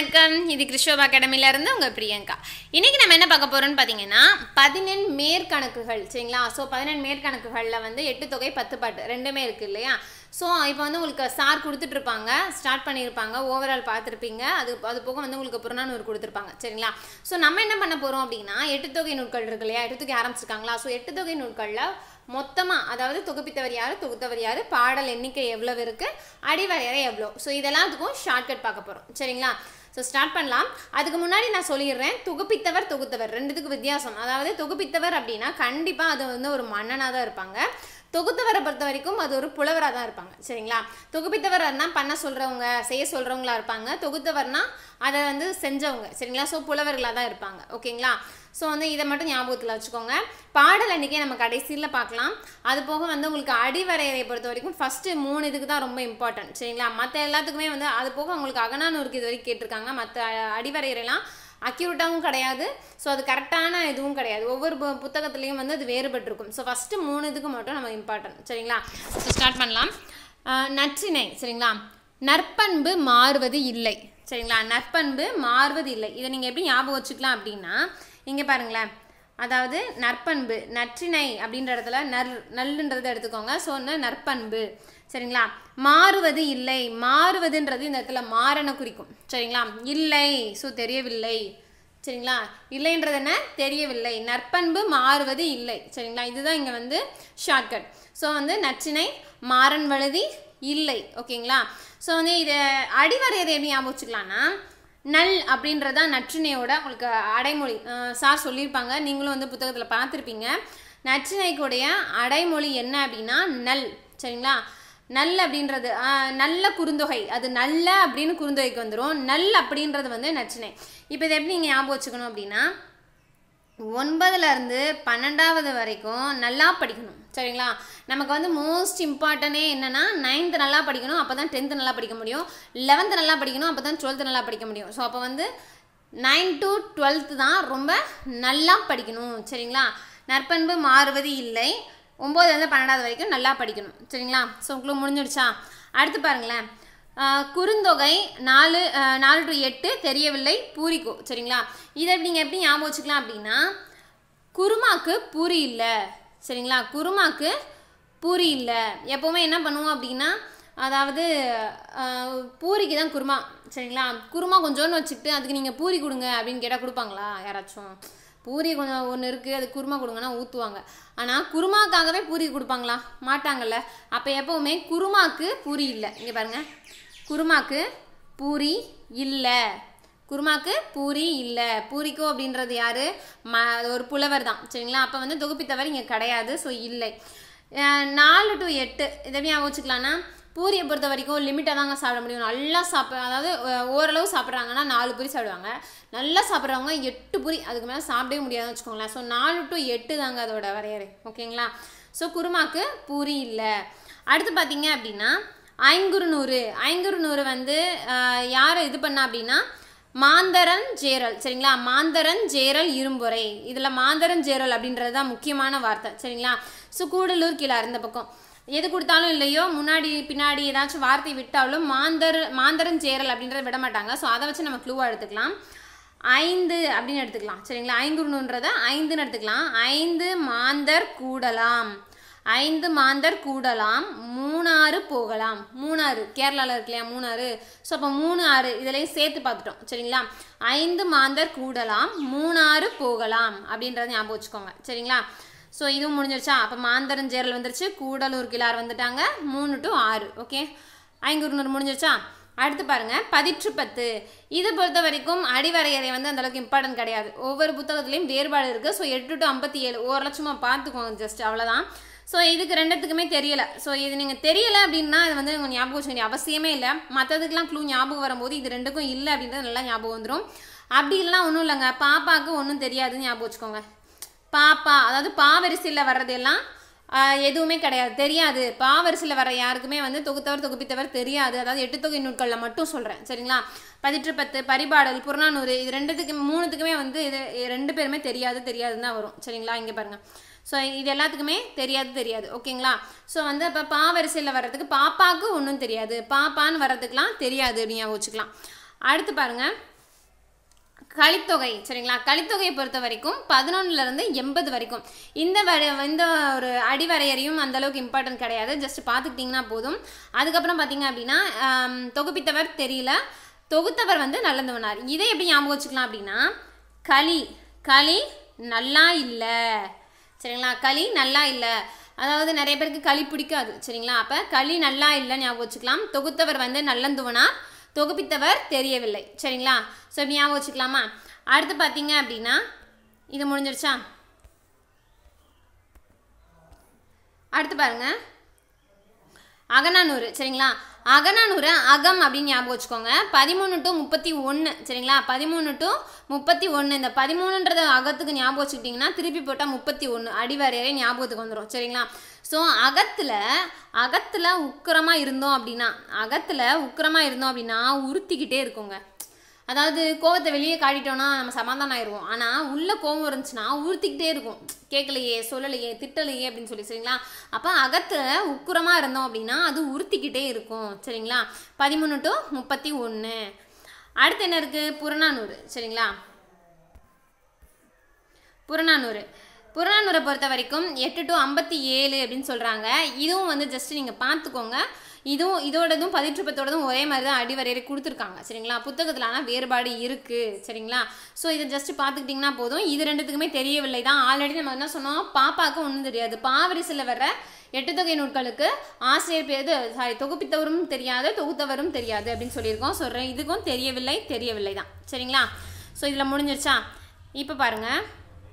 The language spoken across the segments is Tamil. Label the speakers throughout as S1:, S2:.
S1: வணக்கம் இது கிருஷோபா அகாடமில இருந்து உங்க பிரியங்கா. இன்னைக்கு நம்ம என்ன பார்க்க போறோம்னு பாத்தீங்கன்னா 11 மேற்கணக்குகள் சரிங்களா. சோ 11 மேற்கணக்குகள்ல வந்து 8 தொகை 10 பாட்டு ரெண்டுமே இருக்கு இல்லையா. சோ இப்போ வந்து உங்களுக்கு சார் கொடுத்துட்டு இருப்பாங்க, ஸ்டார்ட் பண்ணிருப்பாங்க, ஓவரால் பார்த்திருப்பீங்க. அது போக வந்து உங்களுக்கு புறநானூறு கொடுத்திருப்பாங்க சரிங்களா. சோ நம்ம என்ன பண்ண போறோம் அப்படினா 8 தொகை நூல்கள் இருக்கு இல்லையா, 8 தொகை ஆரம்பிச்சிருக்காங்களா. சோ 8 தொகை நூல்கள்ல மொத்தமா அதாவது தொகுப்பித்தவர் யாரு, தொகுத்தவர் யாரு, பாடல் எண்ணிக்கை எவ்வளவு இருக்கு, அடிவரையறை எவ்வளோ, ஸோ இதெல்லாத்துக்கும் ஷார்ட்கட் பார்க்க போகிறோம் சரிங்களா. ஸோ ஸ்டார்ட் பண்ணலாம். அதுக்கு முன்னாடி நான் சொல்லிடுறேன், தொகுப்பித்தவர் தொகுத்தவர் ரெண்டுத்துக்கு வித்தியாசம். அதாவது தொகுப்பித்தவர் அப்படின்னா கண்டிப்பாக அது வந்து ஒரு மன்னனாக தான் இருப்பாங்க. தொகுத்தவரை பொறுத்த வரைக்கும் அது ஒரு புலவராக தான் இருப்பாங்க சரிங்களா. தொகுப்பித்தவர்னா பண்ண சொல்கிறவங்க, செய்ய சொல்கிறவங்களா இருப்பாங்க. தொகுத்தவர்னா அதை வந்து செஞ்சவங்க சரிங்களா. ஸோ புலவர்களாக தான் இருப்பாங்க ஓகேங்களா. ஸோ வந்து இதை மட்டும் ஞாபகத்தில் வச்சுக்கோங்க. பாடல் எண்ணிக்கை நம்ம கடைசியில் பார்க்கலாம். அது போக வந்து உங்களுக்கு அடிவரையறையை பொறுத்த வரைக்கும் ஃபஸ்ட்டு 3 இதுக்கு தான் ரொம்ப இம்பார்ட்டன்ட் சரிங்களா. மற்ற எல்லாத்துக்குமே வந்து அது போக உங்களுக்கு அகநானூருக்கு இது வரைக்கும் கேட்டிருக்காங்க. மற்ற அடிவரையறைலாம் அக்யூரேட்டாகவும் கிடையாது, ஸோ அது கரெக்டான இதுவும் கிடையாது. ஒவ்வொரு புத்தகத்துலேயும் வந்து அது வேறுபட்டிருக்கும். ஸோ ஃபஸ்ட்டு 3 இதுக்கு மட்டும் நம்ம இம்பார்ட்டன்ட் சரிங்களா. ஸோ ஸ்டார்ட் பண்ணலாம். நற்றிணை சரிங்களா. நற்பண்பு மாறுவது இல்லை சரிங்களா. நற்பண்பு மாறுவது இல்லை. இதை நீங்கள் எப்படி ஞாபகம் வச்சுக்கலாம் அப்படின்னா இங்கே பாருங்களேன். அதாவது நற்பண்பு நற்றிணை அப்படின்ற இடத்துல நல்லுன்றதை எடுத்துக்கோங்க. ஸோ நற்பண்பு சரிங்களா. மாறுவது இல்லை, மாறுவதுன்றது இந்த இடத்துல மாறனை குறிக்கும் சரிங்களா. இல்லை ஸோ தெரியவில்லை சரிங்களா. இல்லைன்றது என்ன, தெரியவில்லை. நற்பண்பு மாறுவது இல்லை சரிங்களா. இதுதான் இங்கே வந்து ஷார்ட்கட். ஸோ வந்து நற்றிணை மாறன் வழுதி இல்லை ஓகேங்களா. ஸோ வந்து இதை அடிவரையதை எப்படி ஞாபகம் வச்சுக்கலாம்னா நல் அப்படின்றதா நற்றிணையோட உங்களுக்கு அடைமொழி. சார் சொல்லியிருப்பாங்க, நீங்களும் வந்து புத்தகத்தில் பார்த்துருப்பீங்க. நற்றிணைக்குடைய அடைமொழி என்ன அப்படின்னா நல் சரிங்களா. நல் அப்படின்றது நல்ல குறுந்தொகை, அது நல்ல அப்படின்னு குறுந்தொகைக்கு வந்துடும். நல் அப்படின்றது வந்து நற்றிணை. இப்போ இதை எப்படி நீங்கள் ஞாபகம் வச்சுக்கணும் அப்படின்னா 9லேருந்து 12வது வரைக்கும் நல்லா படிக்கணும் சரிங்களா. நமக்கு வந்து மோஸ்ட் இம்பார்ட்டனே என்னென்னா 9th நல்லா படிக்கணும், அப்போ தான் 10th நல்லா படிக்க முடியும். 11th நல்லா படிக்கணும், அப்போ தான் 12th நல்லா படிக்க முடியும். ஸோ அப்போ வந்து 9 to 12th தான் ரொம்ப நல்லா படிக்கணும் சரிங்களா. நற்பண்பு மாறுவது இல்லை, 9லேருந்து 12வது வரைக்கும் நல்லா படிக்கணும் சரிங்களா. ஸோ உங்களுக்கு முடிஞ்சிடுச்சா. அடுத்து பாருங்களேன். குறுந்தொகை 4 to 8 தெரியவில்லை பூரிக்கோ சரிங்களா. இதை நீங்கள் எப்படி ஞாபகம் வச்சுக்கலாம் அப்படின்னா குருமாக்கு பூரி இல்லை சரிங்களா. குருமாக்கு பூரி இல்லை. எப்போவுமே என்ன பண்ணுவோம் அப்படின்னா அதாவது பூரிக்கு தான் குருமா சரிங்களா. குருமா கொஞ்சோன்னு வச்சுக்கிட்டு அதுக்கு நீங்கள் பூரி கொடுங்க அப்படின்னு கேட்டால் கொடுப்பாங்களா யாராச்சும்? பூரி கொஞ்சம் ஒன்று இருக்குது, அது குருமா கொடுங்கன்னா ஊற்றுவாங்க. ஆனால் குருமாக்காகவே பூரி கொடுப்பாங்களா? மாட்டாங்கல்ல. அப்போ எப்போவுமே குருமாக்கு பூரி இல்லை. இங்கே பாருங்கள், குருமாக்கு பூரி இல்லை, குருமாக்கு பூரி இல்லை. பூரிக்கோ அப்படின்றது யார்? ஒரு புலவர் தான் சரிங்களா. அப்போ வந்து தொகுப்பித்தவர் இங்கே கிடையாது. ஸோ இல்லை. 4 to 8 இதை ஞாபகம் வச்சுக்கலான்னா பூரியை பொறுத்த வரைக்கும் லிமிட்டாக தாங்க சாப்பிட முடியும். நல்லா அதாவது ஓரளவு சாப்பிட்றாங்கன்னா 4 பூரி சாப்பிடுவாங்க. நல்லா சாப்பிட்றவங்க 8 பூரி, அதுக்கு மேலே சாப்பிடவே முடியாதுன்னு வச்சுக்கோங்களேன். ஸோ 4 to 8 தாங்க அதோட வரையறை ஓகேங்களா. ஸோ குருமாக்கு பூரி இல்லை. அடுத்து பார்த்தீங்க அப்படின்னா ஐங்குறுநூறு வந்து யாரை இது பண்ணா அப்படின்னா மாந்தரன் ஜேரல் சரிங்களா. மாந்தரன் ஜேரல் இரும்பொறை. இதில் மாந்தரன் ஜேரல் அப்படின்றது தான் முக்கியமான வார்த்தை சரிங்களா. ஸோ கூடலூர் கிளார் இந்த பக்கம் எது கொடுத்தாலும் இல்லையோ முன்னாடி பின்னாடி ஏதாச்சும் வார்த்தை விட்டாலும் மாந்தரன் ஜேரல் அப்படின்றத விட மாட்டாங்க. ஸோ அதை வச்சு நம்ம க்ளூவாக எடுத்துக்கலாம். 5 அப்படின்னு எடுத்துக்கலாம் சரிங்களா. ஐங்குறுநூன்றதை 5ன்னு எடுத்துக்கலாம். 5 மாந்தர் கூடலாம், 5 மாந்தர் கூடலாம், 3 போகலாம். 3 கேரளாவில் இருக்கு இல்லையா 3. ஸோ அப்போ 3 இதுலேயும் சேர்த்து பார்த்துட்டோம் சரிங்களா. 5 மாந்தர் கூடலாம், 3 போகலாம் அப்படின்றத ஞாபகம் வச்சுக்கோங்க சரிங்களா. ஸோ இதுவும் முடிஞ்சிருச்சா. அப்போ மாந்தரன் ஜேரல் வந்துருச்சு, கூடலூர் கிளார் வந்துட்டாங்க. 3 to 6 ஓகே. ஐங்குறுநூறு முடிஞ்சிருச்சா. அடுத்து பாருங்கள் 10 இதை பொறுத்த வரைக்கும் அடிவரையறை வந்து அந்தளவுக்கு இம்பார்ட்டன்ட் கிடையாது. ஒவ்வொரு புத்தகத்துலேயும் வேறுபாடு இருக்குது. ஸோ 8 to 57 ஓரளவு சும்மா பார்த்துக்கோங்க, ஜஸ்ட் அவ்வளோதான். ஸோ இதுக்கு ரெண்டுத்துக்குமே தெரியலை. ஸோ இது நீங்கள் தெரியலை அப்படின்னா இது வந்து உங்கள் ஞாபகம் வச்சுக்க வேண்டிய அவசியமே இல்லை. மற்றதுக்கெலாம் க்ளூ ஞாபகம் வரும்போது இது ரெண்டுக்கும் இல்லை அப்படின்றது நல்லா ஞாபகம் வந்துடும். அப்படி இல்லைனா ஒன்றும் இல்லைங்க, பாப்பாவுக்கு ஒன்றும் தெரியாதுன்னு ஞாபகம் வச்சுக்கோங்க. பாப்பா அதாவது பாவரிசையில் வர்றதெல்லாம் எதுவுமே கிடையாது, தெரியாது. பாவரிசையில் வர யாருக்குமே வந்து தொகுத்தவர் தொகுப்பித்தவர் தெரியாது. அதாவது 8 தொகை நூல்களில் மட்டும் சொல்கிறேன் சரிங்களா. 10 பரிபாடல் புறநானூறு இது 3த்துக்குமே வந்து இது 2 பேருமே தெரியாதுன்னு தான் வரும் சரிங்களா. இங்கே பாருங்கள். ஸோ இது எல்லாத்துக்குமே தெரியாது ஓகேங்களா. ஸோ வந்து இப்போ பாவரிசையில் வர்றதுக்கு பாப்பாவுக்கு ஒன்றும் தெரியாது, பாப்பான்னு வர்றதுக்கெலாம் தெரியாது அப்படின்னு ஞாபகம் வச்சுக்கலாம். அடுத்து பாருங்கள் கலித்தொகை சரிங்களா. கலித்தொகையை பொறுத்த வரைக்கும் 11லேருந்து 80 வரைக்கும். இந்த ஒரு அடிவரையறையும் அந்தளவுக்கு இம்பார்ட்டன்ட் கிடையாது, ஜஸ்ட் பார்த்துக்கிட்டிங்கன்னா போதும். அதுக்கப்புறம் பார்த்தீங்க அப்படின்னா தொகுப்பித்தவர் தெரியல, தொகுத்தவர் வந்து நல்லந்தவனார். இதை எப்படி ஞாபகம் வச்சுக்கலாம் அப்படின்னா களி நல்லா இல்லை சரிங்களா. களி நல்லா இல்லை, அதாவது நிறைய பேருக்கு களி பிடிக்காது சரிங்களா. அப்போ களி நல்லா இல்லை ஞாபகம் வச்சுக்கலாம். தொகுத்தவர் வந்து நல்லந்துவனார், தொகுப்பித்தவர் தெரியவில்லை சரிங்களா. ஸோ இப்படி ஞாபகம் வச்சுக்கலாமா. அடுத்து பார்த்தீங்க அப்படின்னா இது முடிஞ்சிருச்சா. அடுத்து பாருங்க அகநானூறு சரிங்களா. அகநானூறு அகம் அப்படின்னு ஞாபகம் வச்சுக்கோங்க. 13 to 31 சரிங்களா. 13 to 31 இந்த 13ன்றது அகத்துக்கு ஞாபகம் வச்சுக்கிட்டிங்கன்னா திருப்பி போட்டால் 31 அடிவரையறை ஞாபகத்துக்கு வந்துடும் சரிங்களா. ஸோ அகத்தில் உக்கிரமாக இருந்தோம் அப்படின்னா உறுத்திக்கிட்டே இருக்குங்க. அதாவது கோவத்தை வெளியே காட்டிட்டோன்னா நம்ம சமாதானம் ஆயிடுவோம், ஆனால் உள்ளே கோவம் இருந்துச்சுன்னா உறுத்திக்கிட்டே இருக்கும், கேட்கலையே சொல்லலையே திட்டலையே அப்படின்னு சொல்லி சரிங்களா. அப்போ அகத்தில் உக்கிரமாக இருந்தோம் அப்படின்னா அது உறுத்திக்கிட்டே இருக்கும் சரிங்களா. 13 to 31. அடுத்து என்ன இருக்குது, புறநானூறு சரிங்களா. புறநானூரை பொறுத்த வரைக்கும் 8 to 57 அப்படின்னு சொல்கிறாங்க. இதுவும் வந்து ஜஸ்ட் நீங்கள் பார்த்துக்கோங்க. இதோடதும் பதிற்றுப்பத்தோடதும் ஒரே மாதிரி தான் அடிவரையறை கொடுத்துருக்காங்க சரிங்களா. புத்தகத்தில் ஆனால் வேறுபாடு இருக்குது சரிங்களா. ஸோ இதை ஜஸ்ட் பார்த்துக்கிட்டிங்கன்னா போதும். இது ரெண்டுத்துக்குமே தெரியவில்லை தான். ஆல்ரெடி நம்ம என்ன சொன்னோம், பாப்பாவுக்கு ஒன்றும் தெரியாது. பாவரிசையில் வர்ற 8 தொகை நூட்களுக்கு ஆசிரியர் பேர் தொகுப்பித்தவரும் தெரியாது, தொகுத்தவரும் தெரியாது அப்படின்னு சொல்லியிருக்கோம். சொல்கிறேன், இதுக்கும் தெரியவில்லை தான் சரிங்களா. ஸோ இதில் முடிஞ்சிருச்சா. இப்போ பாருங்கள்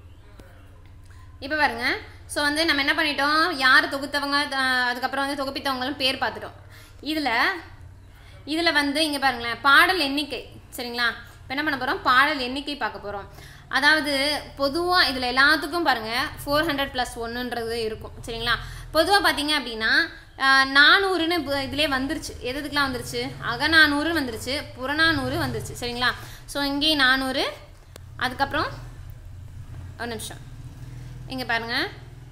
S1: ஸோ வந்து நம்ம என்ன பண்ணிட்டோம், யார் தொகுத்தவங்க அதுக்கப்புறம் வந்து தொகுப்பித்தவங்களும் பேர் பார்த்துட்டோம். இதில் வந்து இங்கே பாருங்களேன் பாடல் எண்ணிக்கை சரிங்களா. இப்போ என்ன பண்ண போகிறோம், பாடல் எண்ணிக்கை பார்க்க போகிறோம். அதாவது பொதுவாக இதில் எல்லாத்துக்கும் பாருங்கள் 400+1ன்றது இருக்கும் சரிங்களா. பொதுவாக பார்த்தீங்க அப்படின்னா 400ன்னு இதிலே வந்துருச்சு. எதுக்கெலாம் வந்துருச்சு, அகநானூறு வந்துருச்சு, புறநானூறு வந்துருச்சு சரிங்களா. ஸோ இங்கே 400, அதுக்கப்புறம் ஒரு நிமிஷம் இங்கே பாருங்கள்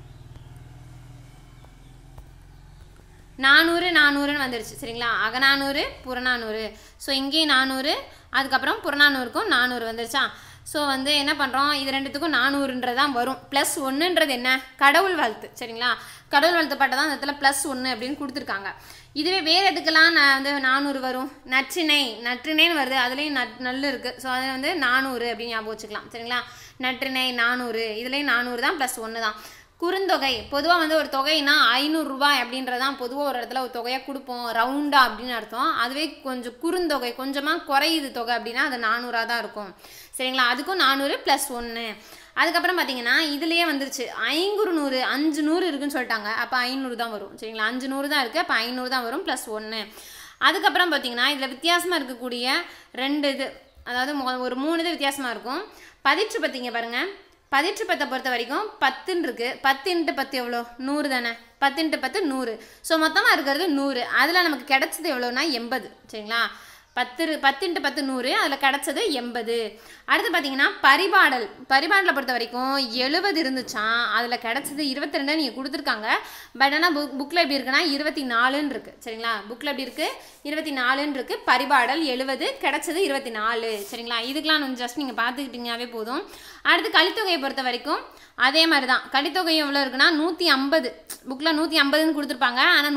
S1: 400 வந்துருச்சு சரிங்களா. அகநானூறு புறநானூறு. ஸோ இங்கேயும் 400, அதுக்கப்புறம் புறநானூறுக்கும் 400 வந்துருச்சா. ஸோ வந்து என்ன பண்ணுறோம், இது ரெண்டுத்துக்கும் 400ன்றது தான் வரும். +1ன்றது என்ன, கடவுள் வாழ்த்து சரிங்களா. கடவுள் வாழ்த்து பாட்டை தான் அந்த இடத்துல +1 அப்படின்னு கொடுத்துருக்காங்க. இதுவே வேறு எதுக்கெல்லாம் வந்து 400 வரும், நற்றிணைன்னு வருது, அதுலேயும் நல்லு இருக்குது. ஸோ அது வந்து 400 அப்படின்னு ஞாபகம் வச்சுக்கலாம் சரிங்களா. நற்றிணை 400, இதுலேயும் 400 தான் +1 தான். குறுந்தொகை பொதுவாக வந்து ஒரு தொகைனா 500 ரூபாய் அப்படின்றதான் பொதுவாக ஒரு இடத்துல ஒரு தொகையாக கொடுப்போம், ரவுண்டா அப்படின்னு அர்த்தம். அதுவே கொஞ்சம் குறுந்தொகை கொஞ்சமாக குறையுது தொகை அப்படின்னா அது 400 தான் இருக்கும் சரிங்களா. அதுக்கும் 400+1. அதுக்கப்புறம் பார்த்தீங்கன்னா இதுலேயே வந்துருச்சு 500 500 இருக்குன்னு சொல்லிட்டாங்க. அப்போ 500 தான் வரும் சரிங்களா. 500 தான் இருக்குது, அப்போ 500 தான் வரும் +1. அதுக்கப்புறம் பார்த்தீங்கன்னா இதில் வித்தியாசமாக இருக்கக்கூடிய 2 இது, அதாவது ஒரு 3 இது வித்தியாசமாக இருக்கும். பதிற்று பார்த்தீங்க பாருங்கள், பதிற்றுப்பத்தை பொறுத்த வரைக்கும் 10ன்னு இருக்குது. 10 × 10 எவ்வளோ, 100 தானே. 10 × 10 100. ஸோ மொத்தமாக இருக்கிறது 100. அதில் நமக்கு கிடச்சது எவ்வளோனா 80 சரிங்களா. 10 × 10 100, அதில் கிடச்சது 80. அடுத்து பார்த்தீங்கன்னா பரிபாடலை பொறுத்த வரைக்கும் 70 இருந்துச்சான், அதில் கிடச்சது 22 நீங்கள் கொடுத்துருக்காங்க. பட் ஆனால் புக்கில் எப்படி இருக்குன்னா 24ன்னு இருக்குது சரிங்களா. புக்கில் எப்படி இருக்குது 24ன்னு இருக்குது. பரிபாடல் 70, கிடச்சது 24 சரிங்களா. இதுக்கெலாம் ஜஸ்ட் நீங்கள் பார்த்துக்கிட்டிங்கனாவே போதும். அடுத்து கலித்தொகையை பொறுத்த வரைக்கும் அதே மாதிரி தான். கலித்தொகை எவ்வளோ இருக்குன்னா 150. புக்கில் 150ன்னு கொடுத்துருப்பாங்க, ஆனால்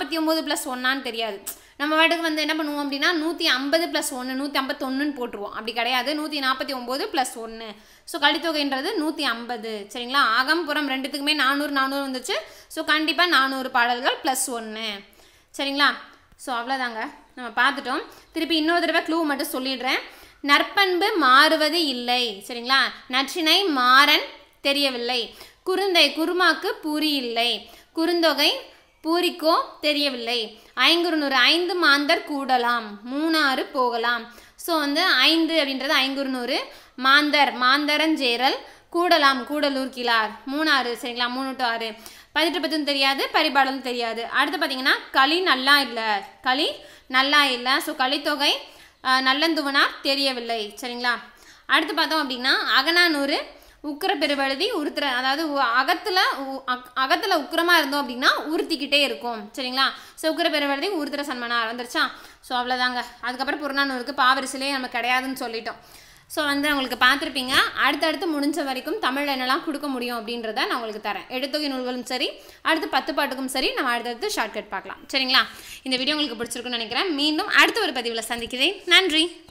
S1: 149+1 தெரியாது. நம்ம வாட்டுக்கு வந்து என்ன பண்ணுவோம் அப்படின்னா 150+1 151ன்னு போட்டுருவோம். அப்படி கிடையாது, 149+1. ஸோ கலித்தொகைன்றது 150 சரிங்களா. அகம்புறம் ரெண்டுத்துக்குமே 400 வந்துச்சு. ஸோ கண்டிப்பாக 400 பாடல்கள் +1 சரிங்களா. ஸோ அவ்வளோதாங்க, நம்ம பார்த்துட்டோம். திருப்பி இன்னொரு தடவை க்ளூ மட்டும் சொல்லிடுறேன். நற்பண்பு மாறுவது இல்லை சரிங்களா. நற்றிணை மாறன் தெரியவில்லை. குறுந்தை குருமாக்கு பூரி இல்லை. குறுந்தொகை பூரிக்கோ தெரியவில்லை. 500 5 மாந்தர் கூடலாம், 3 போகலாம். ஸோ வந்து 5 அப்படின்றது 500, மாந்தரஞ்சேரல், கூடலாம் கூடலூர் கிளார், 3 சரிங்களா. 3 to 6. பதிற்றுப்பத்தும் தெரியாது, பரிபாடலும் தெரியாது. அடுத்து பார்த்தீங்கன்னா களி நல்லா இல்லை. ஸோ கலித்தொகை நல்லந்துவனார் தெரியவில்லை சரிங்களா. அடுத்து பார்த்தோம் அப்படின்னா அகநானூறு உக்கிர பெருவழுதி உறுத்துற, அதாவது அகத்தில் உக்கிரமாக இருந்தோம் அப்படின்னா உறுத்திக்கிட்டே இருக்கும் சரிங்களா. ஸோ உக்கிர பெருவழுதி உறுத்துற சன்மனார் வந்துருச்சா. ஸோ அவ்வளோதாங்க. அதுக்கப்புறம் புறநானூறுக்கு பாவரிசையிலே நம்ம கிடையாதுன்னு சொல்லிட்டோம். ஸோ வந்து உங்களுக்கு பார்த்துருப்பீங்க. அடுத்தடுத்து முடிஞ்ச வரைக்கும் தமிழில் என்னெல்லாம் கொடுக்க முடியும் அப்படின்றத நான் உங்களுக்கு தரேன். எடுத்தொகை நூல்களும் சரி, அடுத்து 10 பாட்டுக்கும் சரி, நம்ம அடுத்தடுத்து ஷார்ட்கட் பார்க்கலாம். சரிங்களா? இந்த வீடியோ உங்களுக்கு பிடிச்சிருக்குன்னு நினைக்கிறேன். மீண்டும் அடுத்த ஒரு பதிவில் சந்திக்கிறேன். நன்றி.